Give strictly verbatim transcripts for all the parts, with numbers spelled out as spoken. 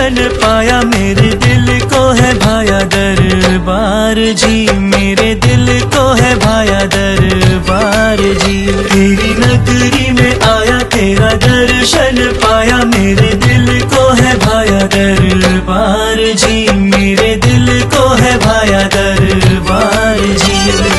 दर्शन पाया, मेरे दिल को है भाया दरबार जी, मेरे दिल को है भाया दरबार जी। तेरी नगरी में आया, तेरा दर्शन पाया, मेरे दिल को है भाया दरबार जी, मेरे दिल को है भाया दरबार जी।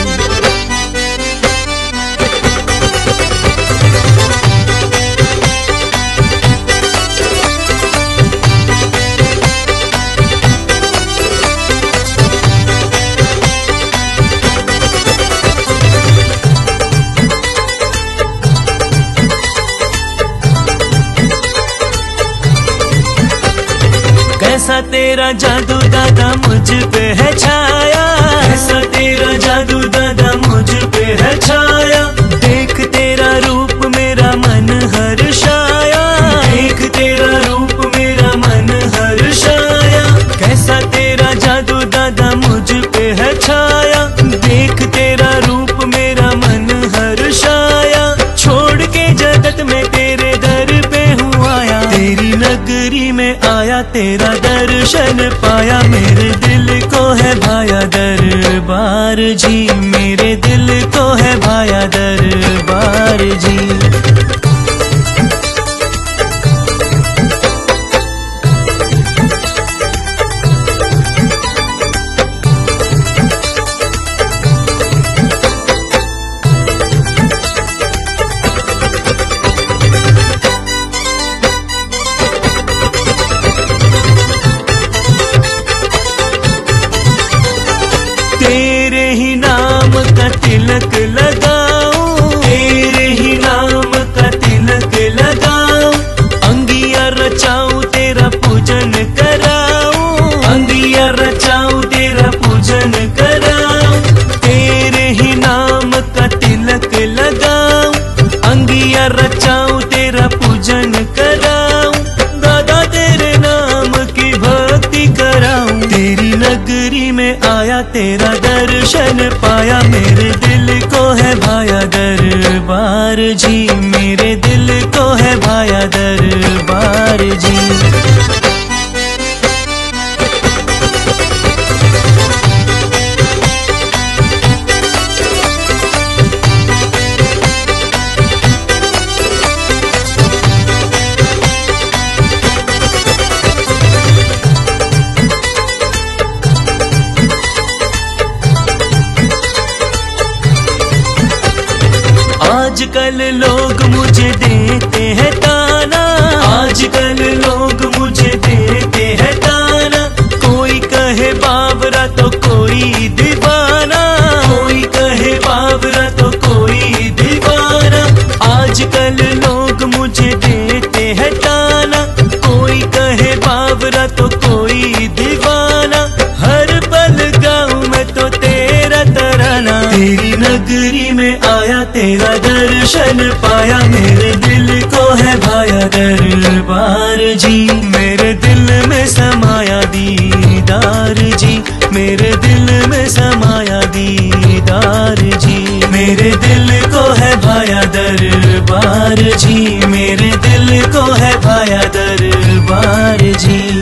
कैसा तेरा जादू दादा मुझ पे है छाया, कैसा तेरा जादू दादा मुझ पे है छाया। देख तेरा रूप मेरा मन हर्षाया, देख तेरा रूप मेरा मन हर्षाया। कैसा तेरा जादू दादा मुझ पे है छाया, देख तेरा रूप मेरा मन हर्षाया। छोड़ के जगत में तेरे दर पे हूँ आया, तेरी नगरी में आया, तेरा दर्शन पाया, मेरे दिल को है भाया दरबार जी, मेरे दिल को है भाया दरबार जी। तेरे ही नाम का तिलक लगाऊं, तेरे ही नाम का तिलक लगाऊं। अंगिया रचाऊं तेरा पूजन कराऊं, अंगिया रचाऊं तेरा पूजन कराऊं। तेरे ही नाम का तिलक लगाऊं, अंगिया रचाऊं तेरा पूजन कराऊं। दादा तेरे नाम की भक्ति कराऊं, तेरी नगरी में आया, तेरा दर्शन पाया, मेरे दिल को है भाया दरबार जी, मेरे दिल को है भाया दरबार जी। आजकल लोग मुझे देते हैं ताना, आजकल लोग मुझे देते हैं ताना। कोई कहे बाबरा तो कोई दीवाना, कोई कहे बाबरा तो कोई दीवाना। आजकल लोग मुझे देते हैं ताना, कोई कहे बाबरा तो कोई दीवाना। हर पल गाऊं मैं तो तेरा तराना, तेरी नगरी में आया, तेरा दर्शन पाया, मेरे दिल को है भाया दरबार जी, मेरे दिल में समाया दीदार जी, मेरे दिल में समाया दीदार जी। मेरे दिल को है भाया दरबार जी, मेरे दिल को है भाया दरबार जी।